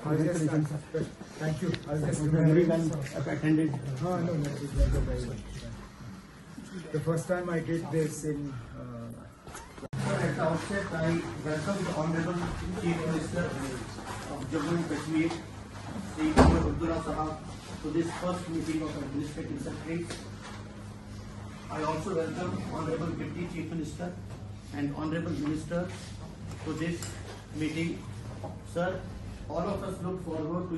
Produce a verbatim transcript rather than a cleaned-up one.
I'll just, uh, thank you. I'll just Very well attended. No, no, no, it went very well. The first time I did this in. Uh, At the outset, I welcome the Honorable Chief Minister of Jammu and Kashmir, Shri Omar Abdullah Sahab, to this first meeting of Administrative Secretaries. I also welcome Honorable Deputy Chief Minister and Honorable Minister to this meeting. Sir, all of us look forward to